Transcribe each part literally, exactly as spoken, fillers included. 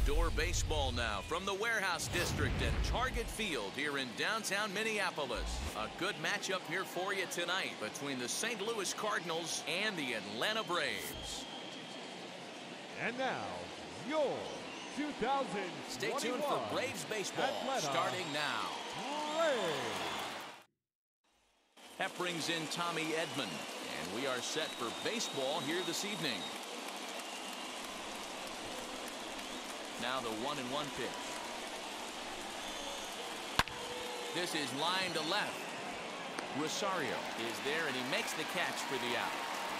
Outdoor baseball now from the Warehouse District and Target Field here in downtown Minneapolis. A good matchup here for you tonight between the Saint Louis Cardinals and the Atlanta Braves. And now, your two thousand twenty-one Stay tuned for Braves baseball Atlanta starting now. Braves. That brings in Tommy Edman, and we are set for baseball here this evening. Now the one and one pitch. This is line to left. Rosario is there, and he makes the catch for the out.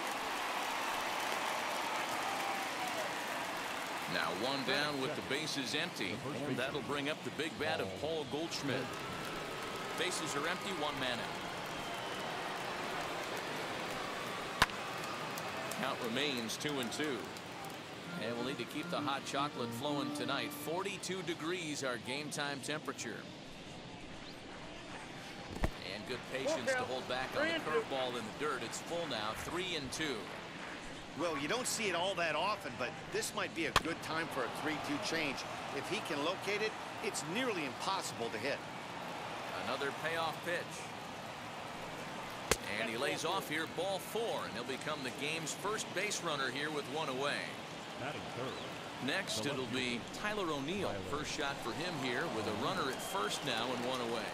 Now one down with the bases empty, and that'll bring up the big bat of Paul Goldschmidt. Bases are empty, one man out. Count remains two and two. And we'll need to keep the hot chocolate flowing tonight. forty-two degrees our game time temperature. And good patience to hold back on the curveball in the dirt. It's full now, three and two. Well, you don't see it all that often, but this might be a good time for a three two change. If he can locate it, it's nearly impossible to hit. Another payoff pitch. And he lays off here, ball four, and he'll become the game's first base runner here with one away. Next, it'll be Tyler O'Neill. First shot for him here with a runner at first now and one away.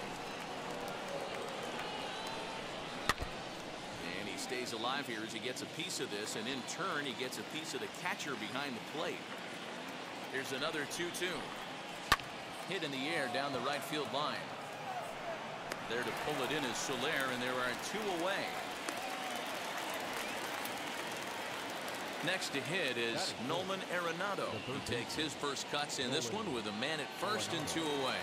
And he stays alive here as he gets a piece of this, and in turn he gets a piece of the catcher behind the plate. Here's another two two. Hit in the air down the right field line. There to pull it in is Soler, and there are two away. Next to hit is Nolan Arenado, who takes his first cuts in this one with a man at first and two away.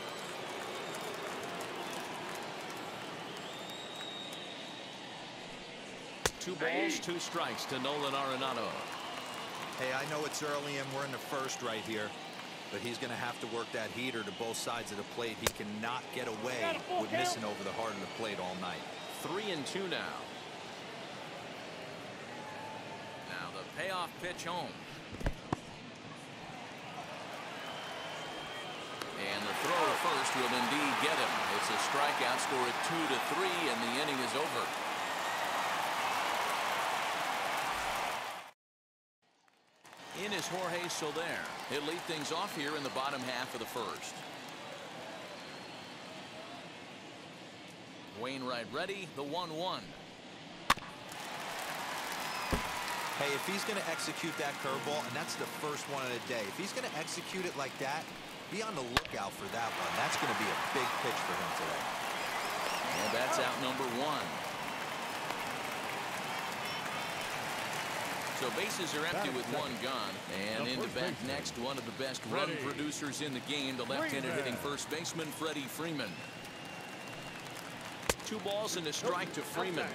Two balls, two strikes to Nolan Arenado. Hey, I know it's early and we're in the first right here, but he's going to have to work that heater to both sides of the plate. He cannot get away with missing over the heart of the plate all night. Three and two now. Now the payoff pitch home. And the throw to first will indeed get him. It's a strikeout, score at two to three, and the inning is over. In is Jorge Soler. He'll lead things off here in the bottom half of the first. Wainwright ready, the one one. Hey, if he's going to execute that curveball, and that's the first one of the day, if he's going to execute it like that, be on the lookout for that one. That's going to be a big pitch for him today. And that's out number one. So bases are empty with one gone. And into back next, one of the best run producers in the game, the left-handed hitting first baseman, Freddie Freeman. Two balls and a strike to Freeman.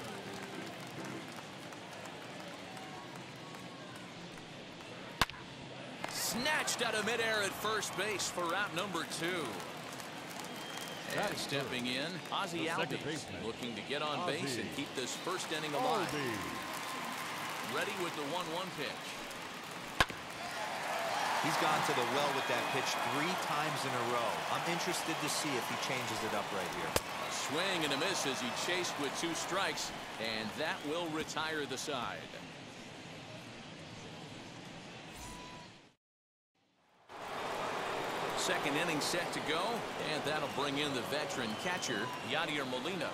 Snatched out of midair at first base for out number two. And stepping in, Ozzie Albies, looking to get on base and keep this first inning alive. Ready with the one one pitch. He's gone to the well with that pitch three times in a row. I'm interested to see if he changes it up right here. A swing and a miss as he chased with two strikes, and that will retire the side. Second inning set to go, and that'll bring in the veteran catcher, Yadier Molina.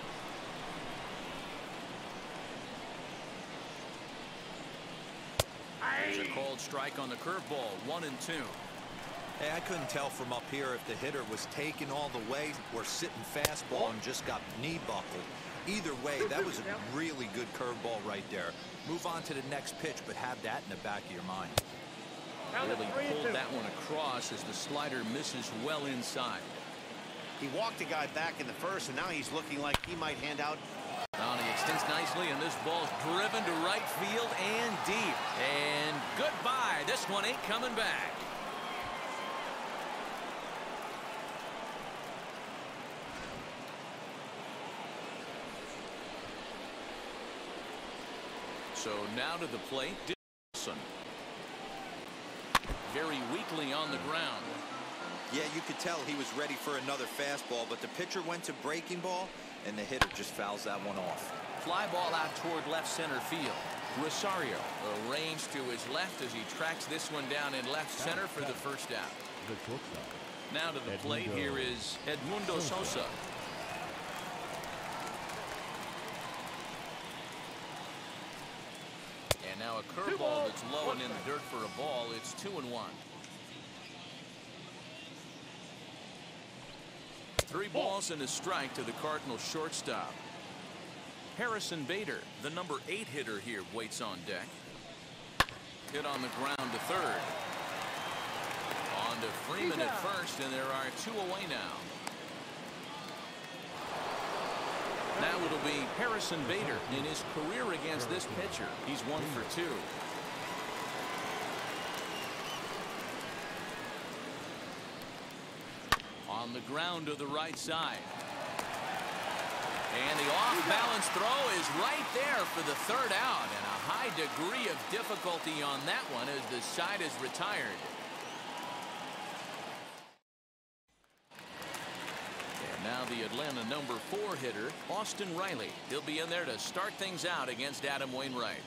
There's a called strike on the curveball, one and two. Hey, I couldn't tell from up here if the hitter was taken all the way or sitting fastball and just got knee buckled. Either way, that was a really good curveball right there. Move on to the next pitch, but have that in the back of your mind. Really pulled that one across as the slider misses well inside. He walked the guy back in the first, and now he's looking like he might hand out. Well, he extends nicely, and this ball's driven to right field and deep. And goodbye. This one ain't coming back. So now to the plate, Dickerson. very weakly on the ground. Yeah, you could tell he was ready for another fastball, but the pitcher went to breaking ball, and the hitter just fouls that one off. Fly ball out toward left center field. Rosario arranged to his left as he tracks this one down in left center for the first out. Now to the plate, here is Edmundo Sosa. And now a curveball that's low and in the dirt for a ball. It's two and one. Three balls and a strike to the Cardinals shortstop. Harrison Bader, the number eight hitter here, waits on deck. Hit on the ground to third. On to Freeman at first, and there are two away now. Now it'll be Harrison Bader. In his career against this pitcher, he's one for two. On the ground to the right side. And the off-balance throw is right there for the third out, and a high degree of difficulty on that one as the side is retired. And now the Atlanta number four hitter, Austin Riley. He'll be in there to start things out against Adam Wainwright.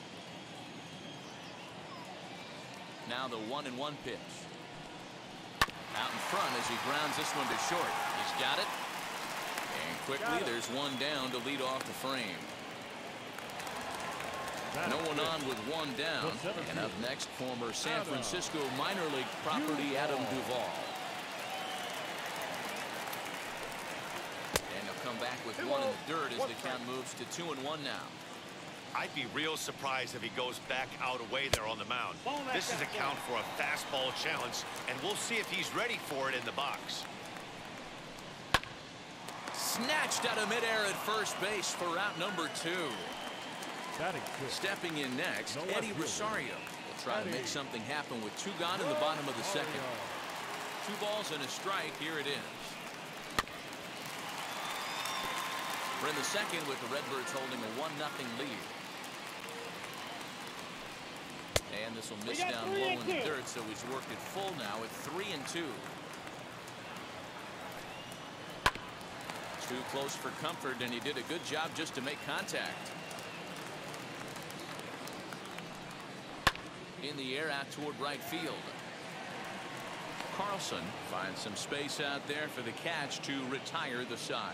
Now the one and one pitch. Out in front as he grounds this one to short. He's got it. And quickly there's one down to lead off the frame. No one on with one down. And up next, former San Francisco minor league property Adam Duvall. And he'll come back with one in the dirt as the count moves to two and one now. I'd be real surprised if he goes back out away there on the mound. This is a count for a fastball challenge, and we'll see if he's ready for it in the box. Snatched out of midair at first base for out number two. Stepping in next, Eddie Rosario will try to make something happen with two gone in the bottom of the second. Two balls and a strike. Here it is. We're in the second with the Redbirds holding a one nothing lead. And this will miss down low in the dirt, so he's worked it full now at three and two. Too close for comfort, and he did a good job just to make contact. In the air out toward right field. Carlson finds some space out there for the catch to retire the side.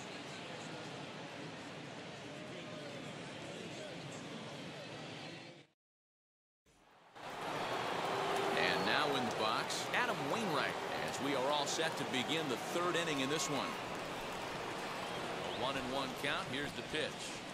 And now in the box, Adam Wainwright, as we are all set to begin the third inning in this one. One and one count. Here's the pitch.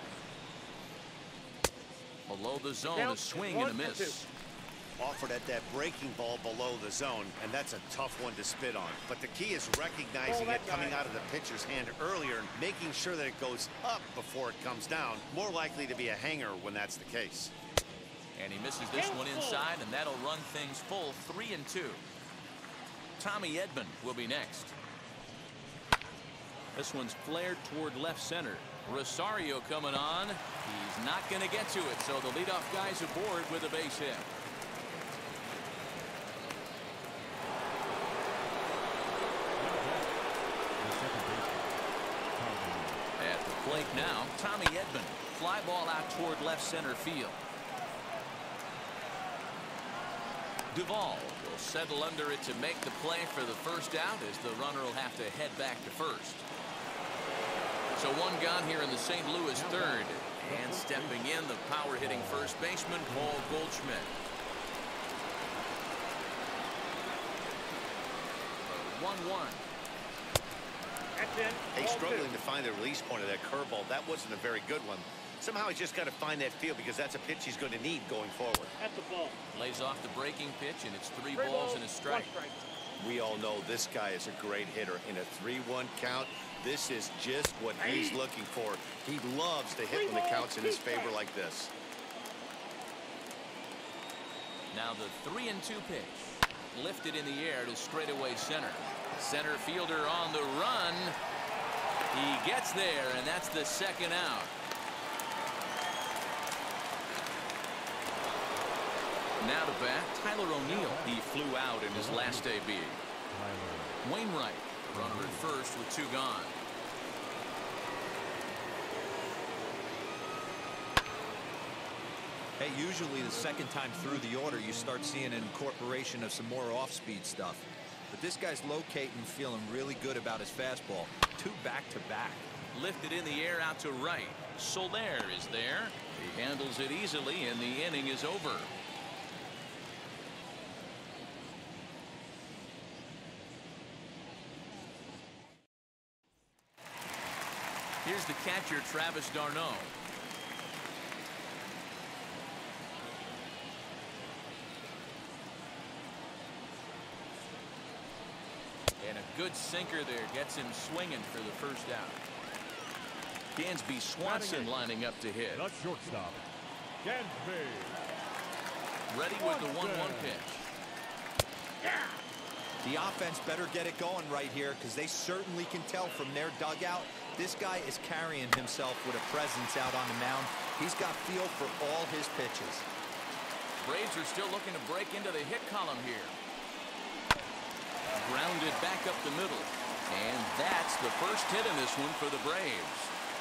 Below the zone, a swing and a miss. Offered at that breaking ball below the zone, and that's a tough one to spit on. But the key is recognizing it coming out of the pitcher's hand earlier and making sure that it goes up before it comes down. More likely to be a hanger when that's the case. And he misses this one inside, and that'll run things full three and two. Tommy Edman will be next. This one's flared toward left center. Rosario coming on. He's not going to get to it, so the leadoff guy's aboard with a base hit. At the plate now, Tommy Edman. Fly ball out toward left center field. Duvall will settle under it to make the play for the first out as the runner will have to head back to first. So one gone here in the Saint Louis third. And stepping in, the power-hitting first baseman, Paul Goldschmidt. one one. He's struggling to find the release point of that curveball. That wasn't a very good one. Somehow he's just got to find that field because that's a pitch he's going to need going forward. That's the ball. Lays off the breaking pitch, and it's three, three balls and a strike. strike. We all know this guy is a great hitter. In a three one count, this is just what he's looking for. He loves to hit when the count's in his favor like this. Now the three and two pitch. Lifted in the air to straightaway center. Center fielder on the run. He gets there, and that's the second out. Now to bat, Tyler O'Neill. He flew out in his last A B. Wainwright, runner at first with two gone. Hey, usually the second time through the order, you start seeing an incorporation of some more off-speed stuff. But this guy's locating, feeling really good about his fastball. Two back-to-back. Lifted in the air out to right. Soler is there. He handles it easily, and the inning is over. Here's the catcher, Travis d'Arnaud. And a good sinker there gets him swinging for the first out. Dansby Swanson lining up to hit. The shortstop, Dansby. Ready with the one one pitch. The offense better get it going right here, because they certainly can tell from their dugout this guy is carrying himself with a presence out on the mound. He's got feel for all his pitches. Braves are still looking to break into the hit column here. Grounded back up the middle. And that's the first hit in this one for the Braves.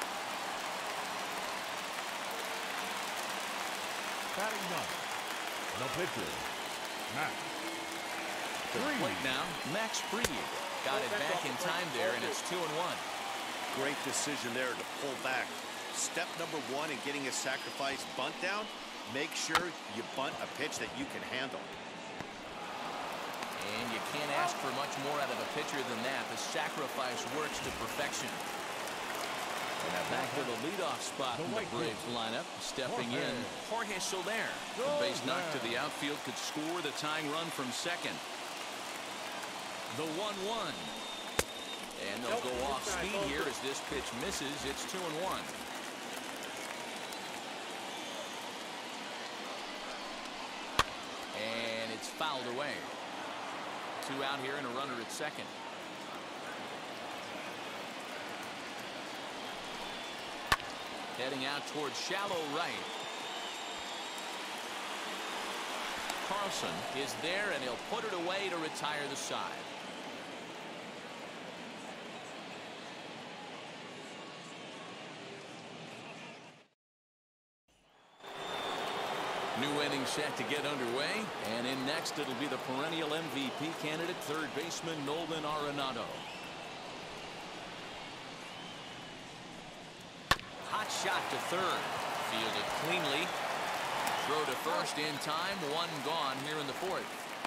Batting ninth, the pitcher, Max. To the plate now, Max Fried. Got it back in time there, and it's two and one. Great decision there to pull back. Step number one in getting a sacrifice bunt down, make sure you bunt a pitch that you can handle. And you can't ask for much more out of a pitcher than that. The sacrifice works to perfection. And now back to the leadoff spot in the Braves lineup. Stepping in, Jorge Soler. The base knock to the outfield could score the tying run from second. The one one. And they'll go off speed here as this pitch misses. It's two and one. And it's fouled away. Two out here and a runner at second. Heading out towards shallow right. Carlson is there, and he'll put it away to retire the side. New inning set to get underway, and in next it'll be the perennial M V P candidate, third baseman Nolan Arenado. Hot shot to third, fielded cleanly. Throw to first in time, one gone here in the fourth.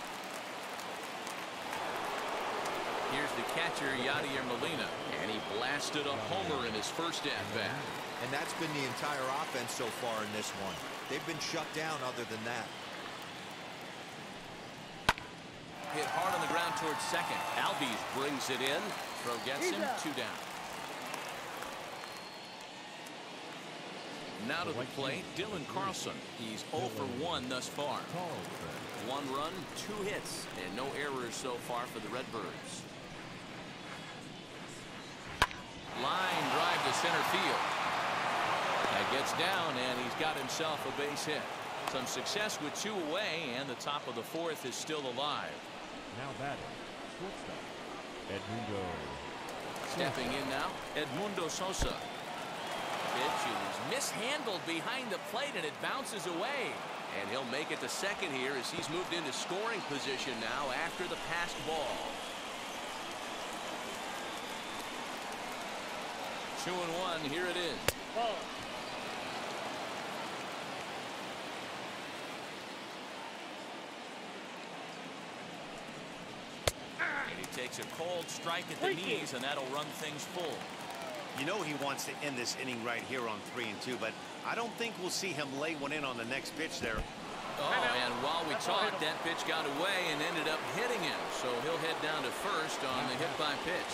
Here's the catcher, Yadier Molina, and he blasted a homer in his first at bat. And that's been the entire offense so far in this one. They've been shut down other than that. Hit hard on the ground towards second. Albies brings it in. Throw gets him, two down. Now to the plate, Dylan Carlson. He's oh for one thus far. One run, two hits, and no errors so far for the Redbirds. Line drive to center field. That gets down, and he's got himself a base hit. Some success with two away, and the top of the fourth is still alive. Now batting, shortstop, Edmundo. Stepping in now, Edmundo Sosa. Pitch is mishandled behind the plate, and it bounces away. And he'll make it to second here as he's moved into scoring position now after the passed ball. Two and one, here it is. Ball. And he takes a cold strike at the knees, and that'll run things full. You know he wants to end this inning right here on three and two, but I don't think we'll see him lay one in on the next pitch there. Oh, and while we talked, that pitch got away and ended up hitting him. So he'll head down to first on the hit by pitch.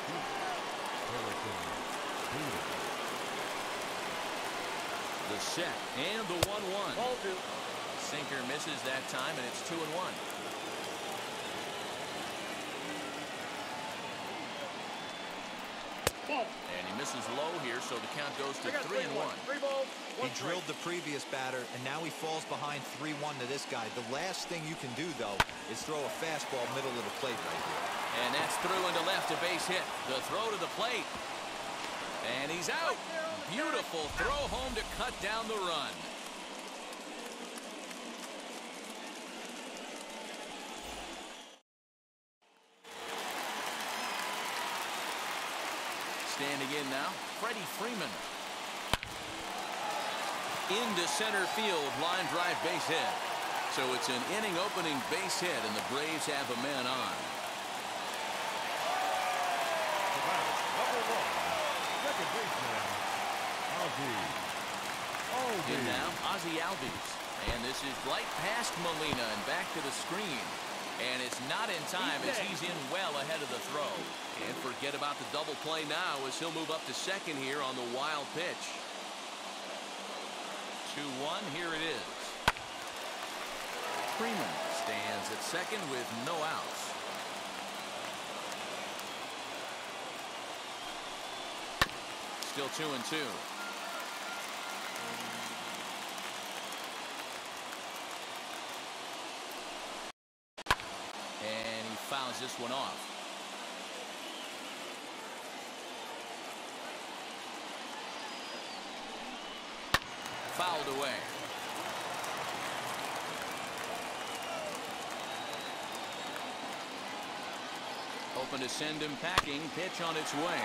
The set and the one one. Sinker misses that time, and it's two and one. And he misses is low here, so the count goes to three and one. Three balls, one He drilled the previous batter, and now he falls behind three one to this guy. The last thing you can do, though, is throw a fastball middle of the plate right here. And that's through into left, a base hit. The throw to the plate. And he's out. Beautiful throw home to cut down the run. Standing in now, Freddie Freeman. Into center field, line drive base hit. So it's an inning opening base hit, and the Braves have a man on. The batter, number one, second baseman, Ozzy. Albies. In now, Ozzy Albies. And this is right past Molina and back to the screen. And it's not in time as he's in well ahead of the throw. And forget about the double play now as he'll move up to second here on the wild pitch. two one, here it is. Freeman stands at second with no outs. Still two and two. And he fouls this one off. Fouled away. Open to send him packing. Pitch on its way.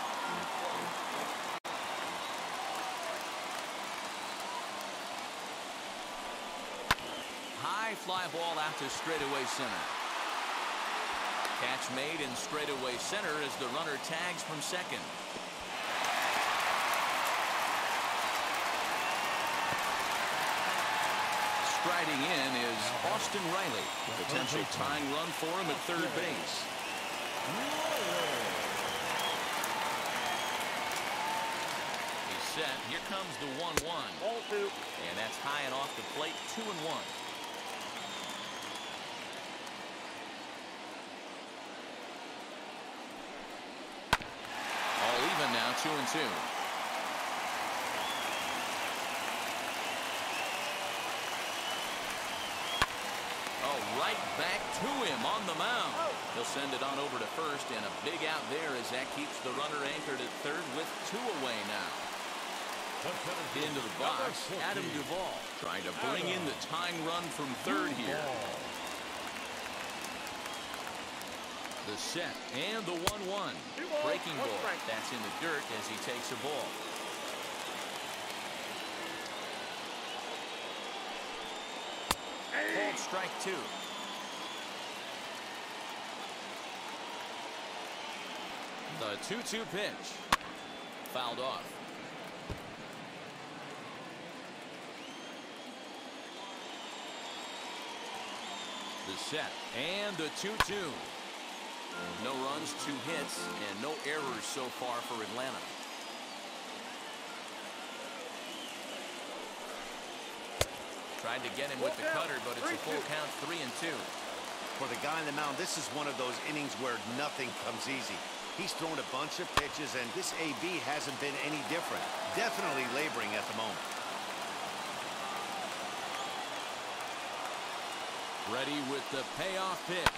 High fly ball out to straightaway center. Catch made in straightaway center as the runner tags from second. Striding in is Austin Riley. Potential tying run for him at third base. He's set. Here comes the one one. Ball two. And that's high and off the plate, two and one. All even now, two and two. Oh, right back to him on the mound. He'll send it on over to first, and a big out there as that keeps the runner anchored at third with two away now. Into the box, Adam Duvall trying to bring in the tying run from third here. The set and the one one. Breaking ball. That's in the dirt as he takes a ball. Called strike two. The two two pitch. Fouled off. The set and the two two. No runs, two hits, and no errors so far for Atlanta. Tried to get him with the cutter, but it's a full count, three and two. For the guy on the mound, this is one of those innings where nothing comes easy. He's thrown a bunch of pitches, and this A B hasn't been any different. Definitely laboring at the moment. Ready with the payoff pitch.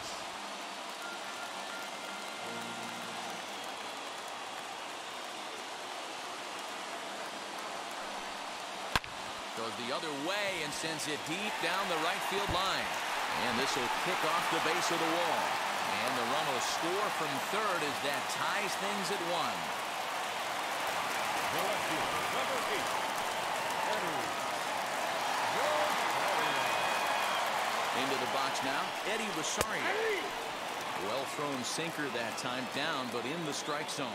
Goes the other way and sends it deep down the right field line. And this will kick off the base of the wall. And the run will score from third as that ties things at one. The left fielder, number eight, Eddie. Into the box now, Eddie Rosario. Well thrown sinker that time, down but in the strike zone.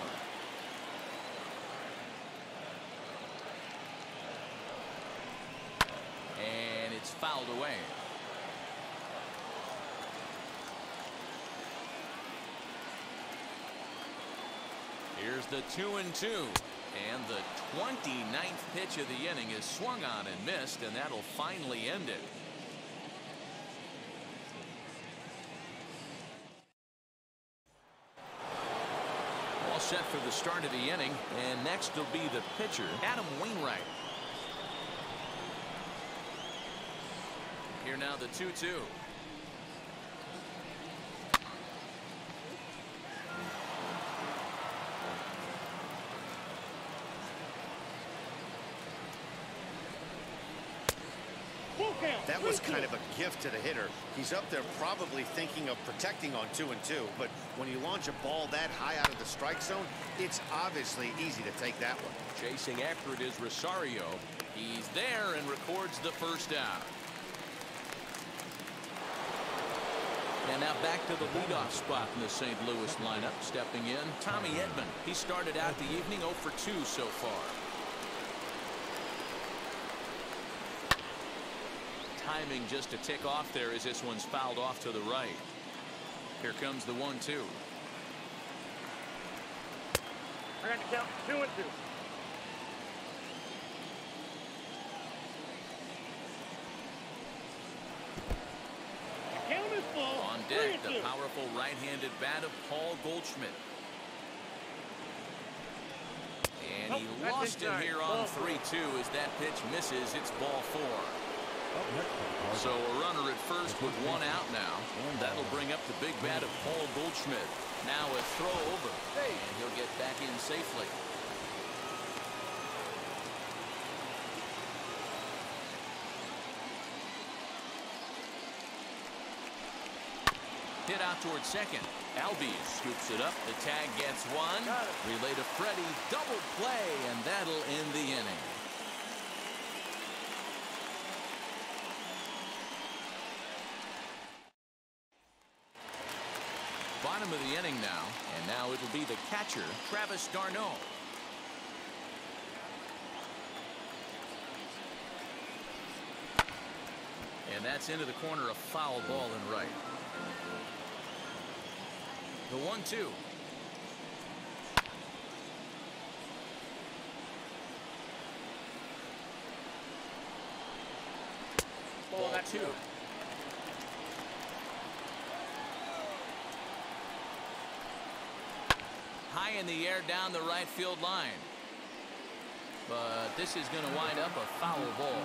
And it's fouled away. Here's the two and two. And the twenty-ninth pitch of the inning is swung on and missed, and that'll finally end it. set for the start of the inning, and next will be the pitcher, Adam Wainwright. Here now the two two. That was kind of a gift to the hitter. He's up there probably thinking of protecting on two and two, but when you launch a ball that high out of the strike zone, it's obviously easy to take that one. Chasing after it is Rosario. He's there and records the first down. And now back to the leadoff spot in the Saint Louis lineup. Stepping in, Tommy Edman. He started out the evening oh for two so far. Timing just to tick off there as this one's fouled off to the right. Here comes the one two. I got to count two and two. Count is full. On deck, the powerful right-handed bat of Paul Goldschmidt. And he Nope, lost him inside. here on Ball three two as that pitch misses. It's ball four. Up next, So a runner at first with one out now. And that'll bring up the big bat of Paul Goldschmidt. Now a throw over. And he'll get back in safely. Hit out towards second. Albies scoops it up. The tag gets one. Relay to Freddie. Double play, and that'll end the inning. Bottom of the inning now, and now it'll be the catcher, Travis d'Arnaud. And that's into the corner, a foul ball and right. The one two. Ball two. High in the air down the right field line. But this is going to wind up a foul ball.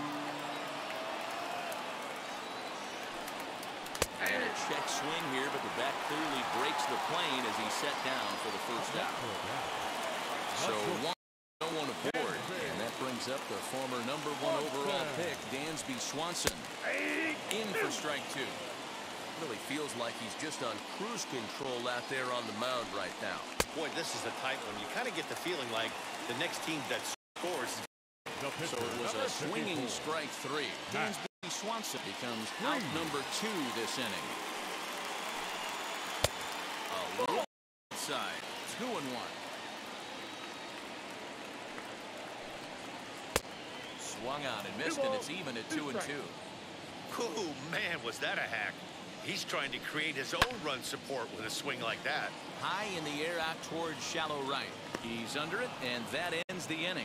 And a check swing here, but the bat clearly breaks the plane as he's set down for the first out. So one, no one aboard, and that brings up the former number one overall pick, Dansby Swanson, in for strike two. Really feels like he's just on cruise control out there on the mound right now. Boy, this is the type one. You kind of get the feeling like the next team that scores. So it was a swinging strike three. Dansby Swanson becomes out number two this inning. A low side, two and one. Swung on and missed, and it's even at two and two. Oh, man, was that a hack. He's trying to create his own run support with a swing like that. High in the air out towards shallow right. He's under it, and that ends the inning.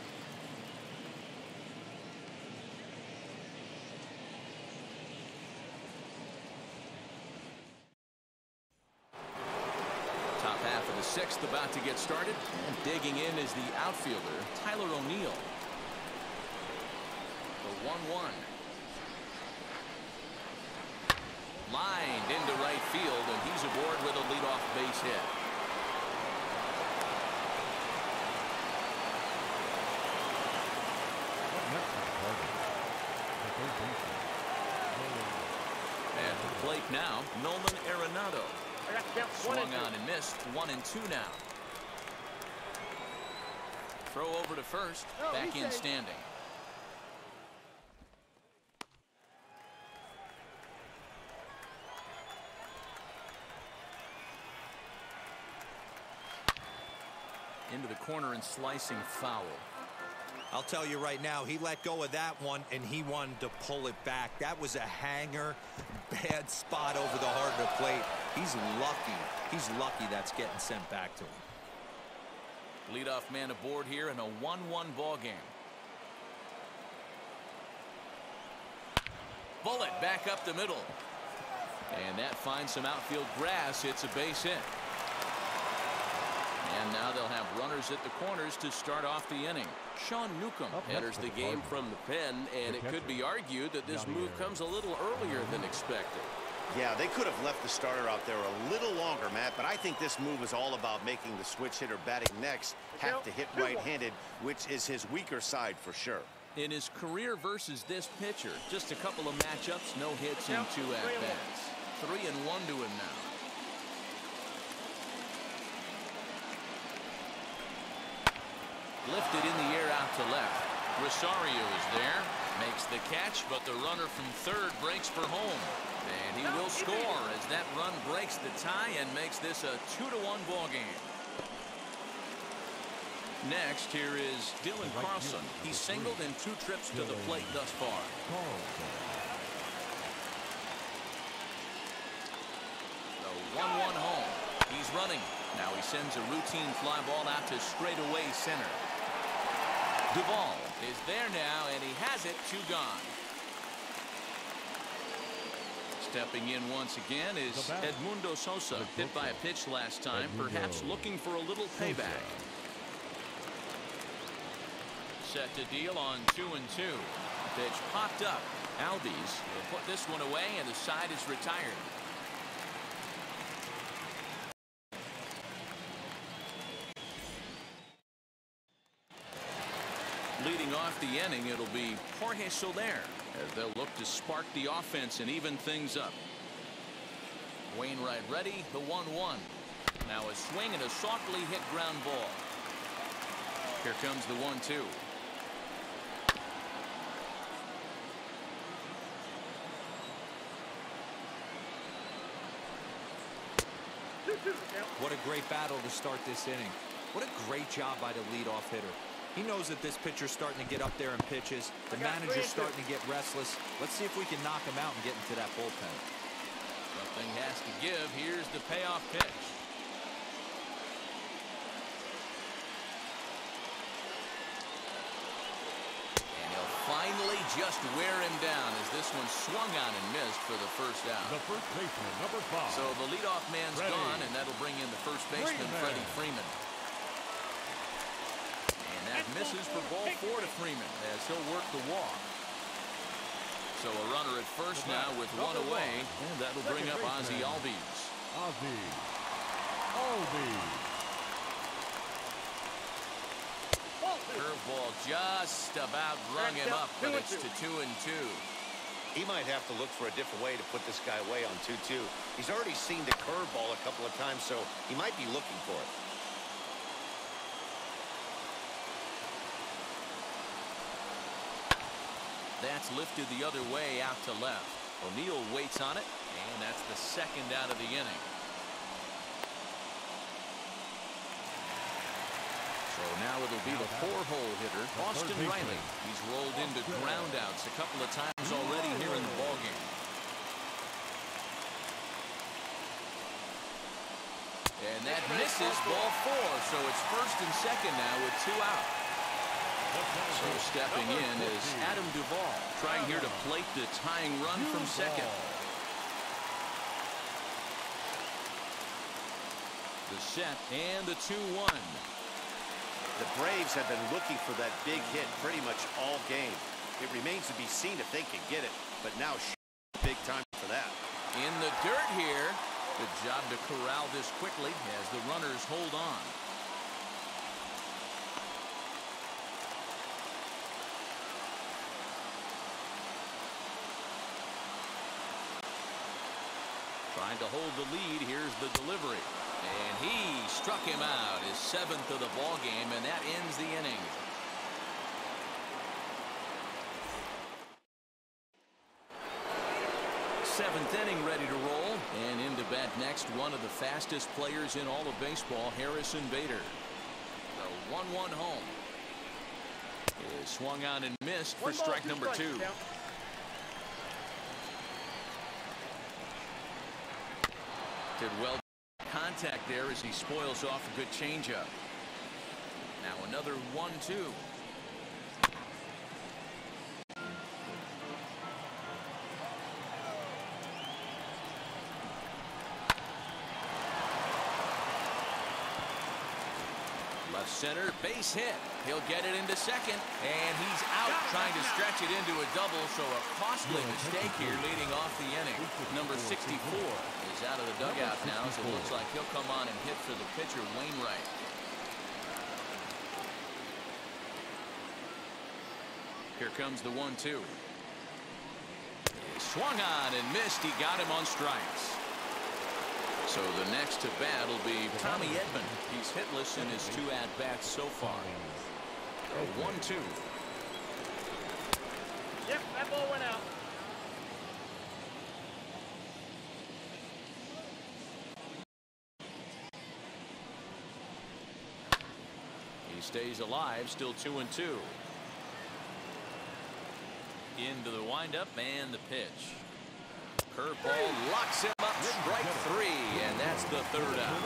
Top half of the sixth about to get started. And digging in is the outfielder, Tyler O'Neill. The one one. Lined into right field, and he's aboard with a leadoff base hit. At the plate now, Nolan Arenado. Swung on and missed. One and two now. Throw over to first. Back in standing. Into the corner and slicing foul. I'll tell you right now, he let go of that one and he wanted to pull it back. That was a hanger, bad spot over the heart of the plate. He's lucky. He's lucky that's getting sent back to him. Leadoff man aboard here in a one one ball game. Bullet back up the middle. And that finds some outfield grass. It's a base hit. And now they'll have runners at the corners to start off the inning. Sean Newcomb enters the game from the pen, and it could be argued that this move comes a little earlier than expected. Yeah, they could have left the starter out there a little longer, Matt, but I think this move is all about making the switch hitter batting next have to hit right-handed, which is his weaker side for sure. In his career versus this pitcher, just a couple of matchups, no hits and two at-bats. Three and one to him now. Lifted in the air out to left. Rosario is there, makes the catch, but the runner from third breaks for home. And he will score as that run breaks the tie and makes this a two to one ball game. Next, here is Dylan Carlson. He's singled in two trips to the plate thus far. The one one home. He's running. Now he sends a routine fly ball out to straightaway center. Duvall is there now, and he has it, two gone. Stepping in once again is Edmundo Sosa, hit by a pitch last time, perhaps looking for a little payback. Set to deal on two and two. Pitch popped up. Albies will put this one away, and the side is retired. Leading off the inning, it'll be Jorge Soler as they'll look to spark the offense and even things up. Wainwright ready, the one one. Now a swing and a softly hit ground ball. Here comes the one two. What a great battle to start this inning. What a great job by the leadoff hitter. He knows that this pitcher's starting to get up there in pitches. The manager's starting to get restless. Let's see if we can knock him out and get into that bullpen. Something has to give. Here's the payoff pitch. And he'll finally just wear him down as this one swung on and missed for the first out. The first baseman, number five. So the leadoff man's Freddie. gone, and that'll bring in the first baseman, Freeman. Freddie Freeman. That misses for ball four to Freeman as he'll work the walk. So a runner at first now with one away, and that'll bring up Ozzie Albies. Ozzie Albies. Curveball just about rung him up, but it's to two and two. He might have to look for a different way to put this guy away on two two. He's already seen the curveball a couple of times, so he might be looking for it. That's lifted the other way out to left. O'Neill waits on it, and that's the second out of the inning. So now it'll be the four-hole hitter, Austin Riley. He's rolled into groundouts a couple of times already here in the ballgame. And that misses ball four, so it's first and second now with two out. So stepping in is Adam Duvall, trying here to plate the tying run from second. The set and the two one. The Braves have been looking for that big hit pretty much all game. It remains to be seen if they can get it, but now big time for that. In the dirt here. Good job to corral this quickly as the runners hold on. Trying to hold the lead. Here's the delivery. And he struck him out, his seventh of the ball game, and that ends the inning. Seventh inning ready to roll. And in to bat next, one of the fastest players in all of baseball, Harrison Bader. The one one home. Is swung on and missed for strike number two. Did well contact there as he spoils off a good changeup. Now another one two. Left center, base hit. He'll get it into second, and he's out trying to stretch it into a double, so a costly mistake here leading off the inning. Number sixty-four is out of the dugout now, so it looks like he'll come on and hit for the pitcher, Wainwright. Here comes the one two. He swung on and missed. He got him on strikes. So the next to bat will be Tommy Edman. He's hitless in his two at-bats so far. one two. Yep, that ball went out. He stays alive, still two and two. Into the windup and the pitch. Curveball locks him up, strike three, and that's the third out.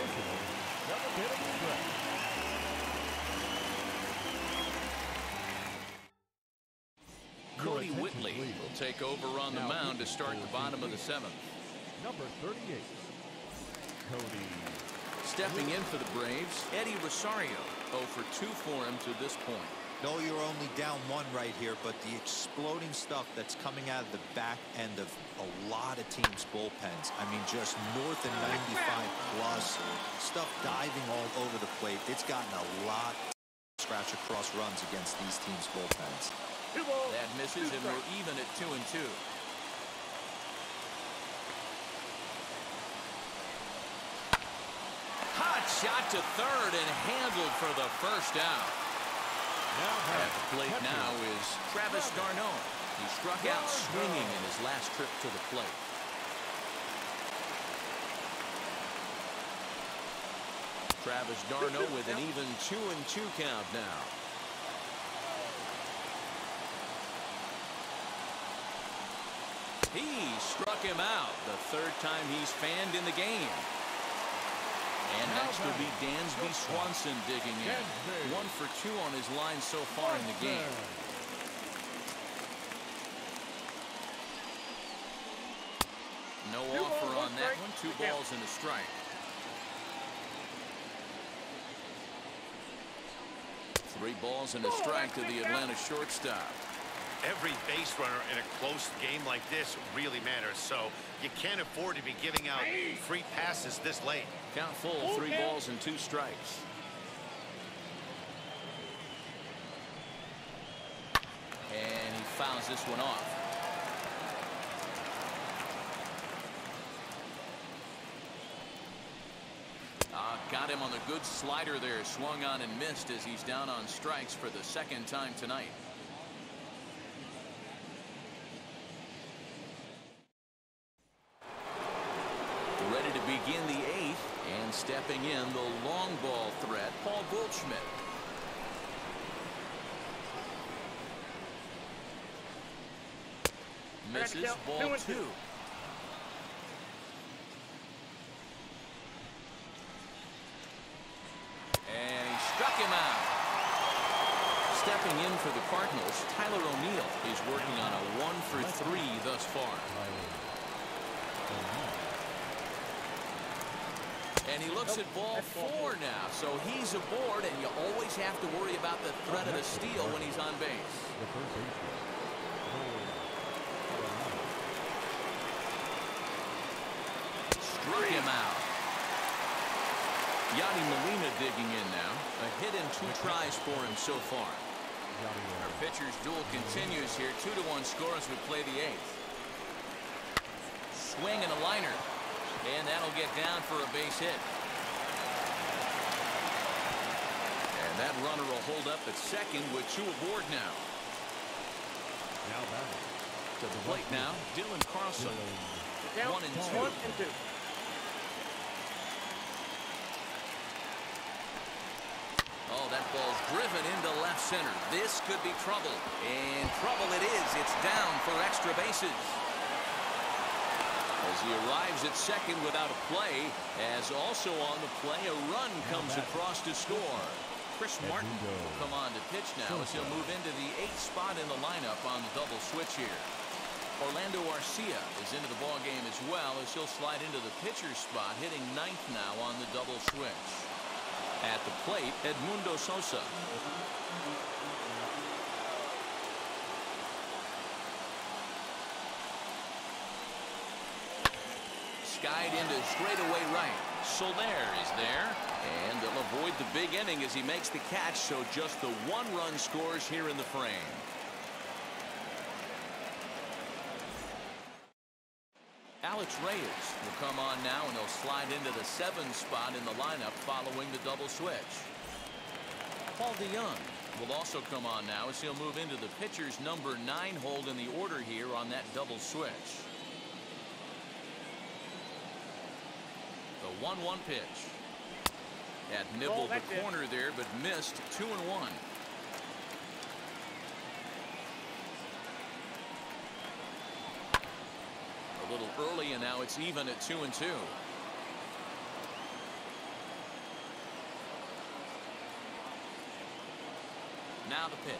Cody Whitley will take over on the mound to start the bottom of the seventh. Number thirty-eight, Cody. Stepping in for the Braves, Eddie Rosario. oh for two for him to this point. No, you're only down one right here, but the exploding stuff that's coming out of the back end of a lot of teams' bullpens. I mean, just north of ninety-five plus, stuff diving all over the plate. It's gotten a lot of scratch across runs against these teams' bullpens. That misses, and we're even at two and two. Hot shot to third and handled for the first out. At the plate now is Travis d'Arnaud. He struck out swinging in his last trip to the plate. Travis d'Arnaud with an even two and two count now. He struck him out the third time he's fanned in the game. And next will be Dansby Swanson digging in. One for two on his line so far in the game. No offer on that one. Two balls and a strike. Three balls and a strike to the Atlanta shortstop. Every base runner in a close game like this really matters, so you can't afford to be giving out free passes this late. Count full, three balls and two strikes. And he fouls this one off. Uh, got him on the good slider there. Swung on and missed as he's down on strikes for the second time tonight. Ready to begin the eighth, and stepping in the long ball threat, Paul Goldschmidt. Misses, ball two. And he struck him out. Stepping in for the Cardinals, Tyler O'Neill is working on a one for three thus far. And he looks at ball four now, so he's aboard, and you always have to worry about the threat of a steal when he's on base. Struck him out. Yadi Molina digging in now. A hit and two tries for him so far. Our pitcher's duel continues here. Two to one score as we play the eighth. Swing and a liner. And that'll get down for a base hit. And that runner will hold up at second with two aboard now. Now back to the plate now, Dylan Carlson. One and two. One and two. Oh, that ball's driven into left center. This could be trouble. And trouble it is. It's down for extra bases. As he arrives at second without a play, as also on the play, a run comes across to score. Chris Martin will come on to pitch now as he'll move into the eighth spot in the lineup on the double switch here. Orlando Arcia is into the ball game as well as he'll slide into the pitcher's spot, hitting ninth now on the double switch. At the plate, Edmundo Sosa. Skied into straightaway right. Soler is there, and they'll avoid the big inning as he makes the catch, so just the one run scores here in the frame. Alex Reyes will come on now, and he'll slide into the seven spot in the lineup following the double switch. Paul DeYoung will also come on now as he'll move into the pitcher's number nine hold in the order here on that double switch. The one one pitch. Had nibbled the corner there, but missed. Two and one. A little early, and now it's even at two and two. Now the pitch.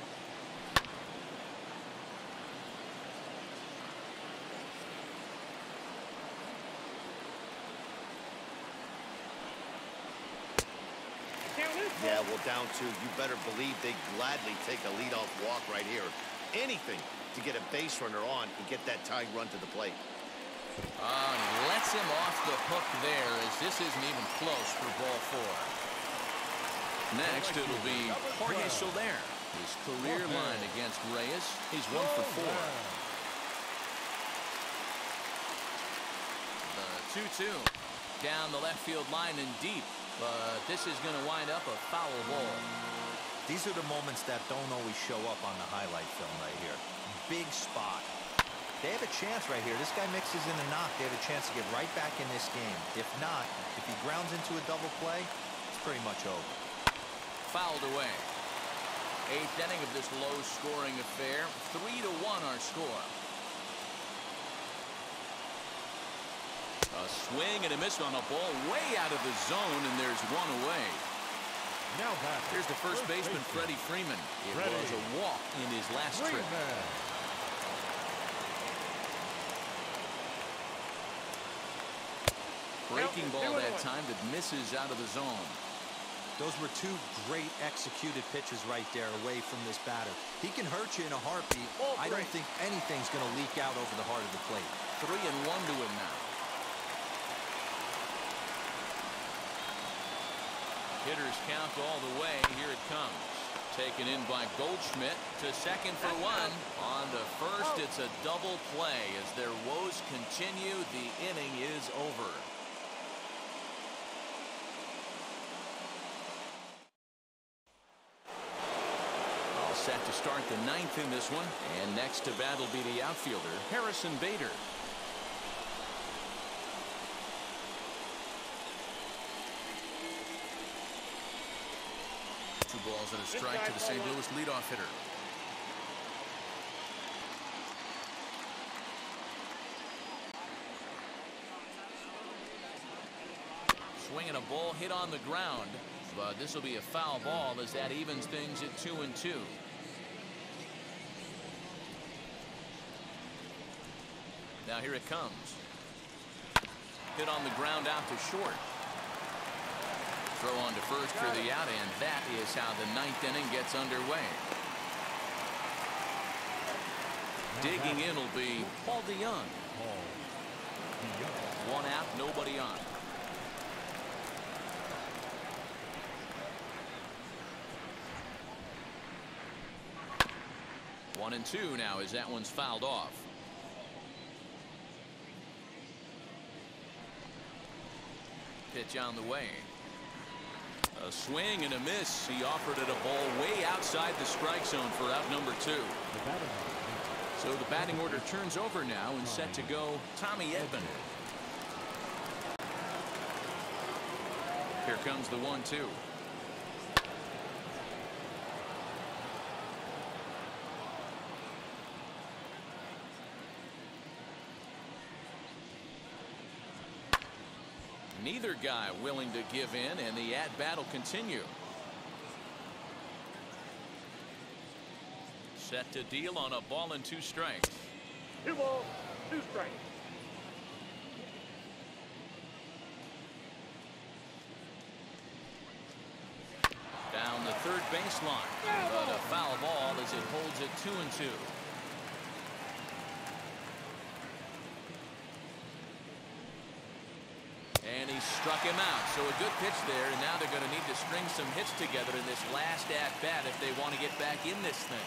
Yeah, well, down two. You better believe they gladly take a leadoff walk right here. Anything to get a base runner on and get that tying run to the plate. Uh, lets him off the hook there, as this isn't even close for ball four. Next, it'll be Jorge Soler. His career line against Reyes. He's one for four. The two two. Down the left field line and deep. But this is going to wind up a foul ball. These are the moments that don't always show up on the highlight film right here. Big spot. They have a chance right here. This guy mixes in a knock. They have a chance to get right back in this game. If not, if he grounds into a double play, it's pretty much over. Fouled away. Eighth inning of this low-scoring affair. Three to one our score. A swing and a miss on a ball way out of the zone, and there's one away. Now back. Here's the first baseman, Freddie Freeman. It Freddie. was a walk in his last trip. Freeman. Breaking ball that time that misses out of the zone. Those were two great executed pitches right there away from this batter. He can hurt you in a heartbeat. I don't think anything's going to leak out over the heart of the plate. Three and one to him now. Hitters count all the way. Here it comes. Taken in by Goldschmidt to second for one. On to first, it's a double play. As their woes continue, the inning is over. All set to start the ninth in this one. And next to bat will be the outfielder, Harrison Bader. Two balls and a strike to the Saint Louis leadoff hitter. Swinging a ball hit on the ground, but this will be a foul ball as that evens things at two and two. Now here it comes. Hit on the ground out to short. Throw on to first for the out, and that is how the ninth inning gets underway. Digging in will be Paul DeYoung. One out, nobody on. One and two now as that one's fouled off. Pitch on the way. A swing and a miss. He offered it a ball way outside the strike zone for out number two. So the batting order turns over now and set to go Tommy Edman. Here comes the one two. Neither guy willing to give in, and the at-bat will continue. Set to deal on a ball and two strikes. Two balls, two strikes. baseline. But a foul ball as it holds it two and two. And he struck him out. So a good pitch there, and now they're going to need to string some hits together in this last at-bat if they want to get back in this thing.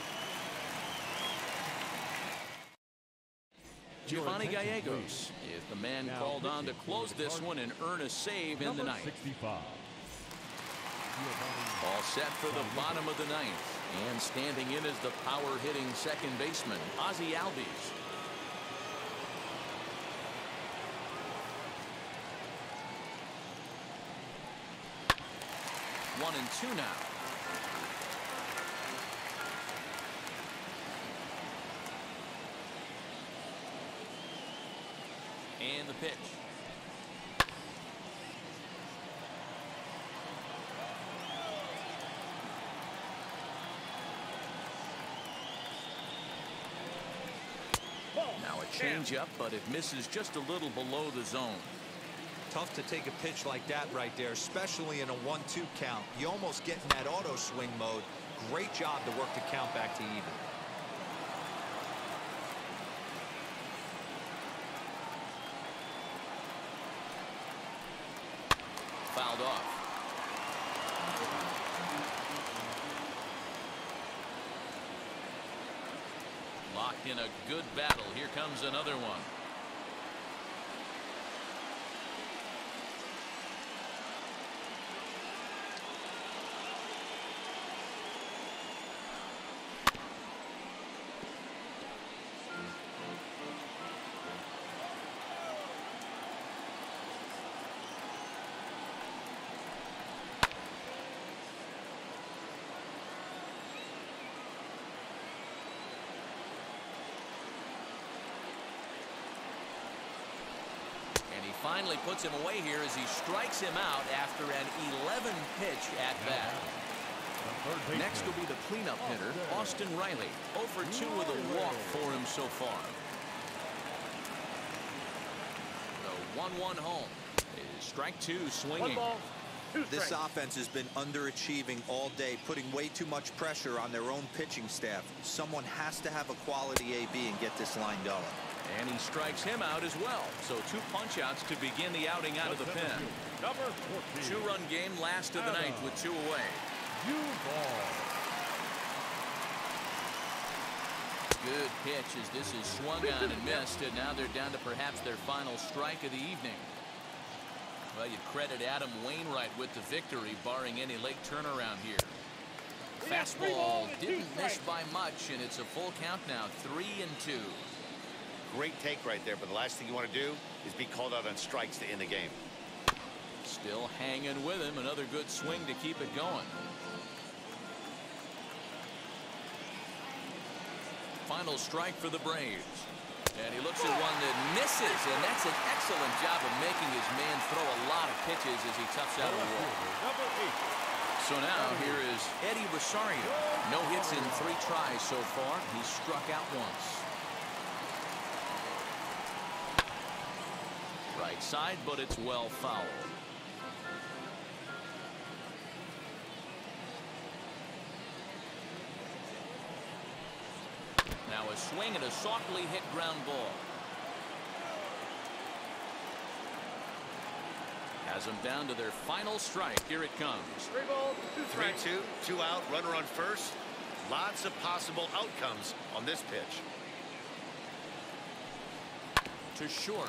Giovanni Gallegos is the man called on to close this one and earn a save in the ninth. All set for the bottom of the ninth. And standing in is the power-hitting second baseman, Ozzie Albies. One and two now. And the pitch. Now a changeup, but it misses just a little below the zone. Tough to take a pitch like that right there, especially in a one two count. You almost get in that auto swing mode. Great job to work the count back to even. Fouled off. Locked in a good battle. Here comes another one. Finally puts him away here as he strikes him out after an eleven pitch at bat. Next will be the cleanup hitter, Austin Riley. oh for two with a walk for him so far. The one one home is strike two swinging. This offense has been underachieving all day, putting way too much pressure on their own pitching staff. Someone has to have a quality A B and get this line going. And he strikes him out as well. So two punch outs to begin the outing out of the pen. Two run game, last of the ninth with two away. Good pitch as this is swung on and missed, and now they're down to perhaps their final strike of the evening. Well, you credit Adam Wainwright with the victory, barring any late turnaround here. Fastball didn't miss by much, and it's a full count now, three and two. Great take right there, but the last thing you want to do is be called out on strikes to end the game. Still hanging with him. Another good swing to keep it going. Final strike for the Braves. And he looks at one that misses, and that's an excellent job of making his man throw a lot of pitches as he toughs out a wall. So now here is Eddie Rosario. No hits in three tries so far. He's struck out once. Right side, but it's well fouled. Now a swing and a softly hit ground ball. Has them down to their final strike. Here it comes. Three ball, two three strikes. two, two out, runner on first. Lots of possible outcomes on this pitch. To short.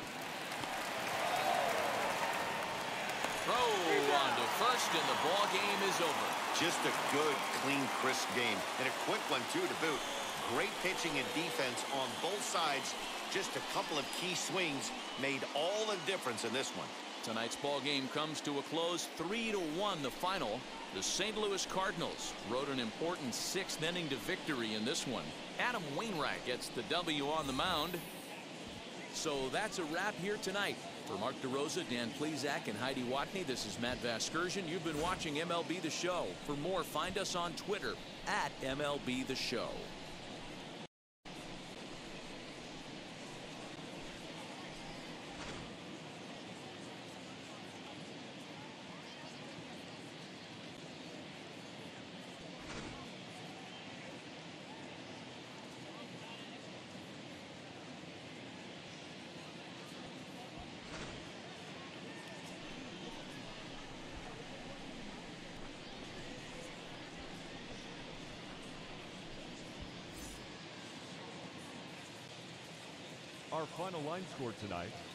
Throw on to first, and the ball game is over. Just a good, clean, crisp game. And a quick one, too, to boot. Great pitching and defense on both sides. Just a couple of key swings made all the difference in this one. Tonight's ball game comes to a close, three to one the final. The Saint Louis Cardinals rode an important sixth inning to victory in this one. Adam Wainwright gets the W on the mound. So that's a wrap here tonight. For Mark DeRosa, Dan Plesac, and Heidi Watney, this is Matt Vasgersian. You've been watching M L B The Show. For more, find us on Twitter at M L B The Show. Our final line score tonight,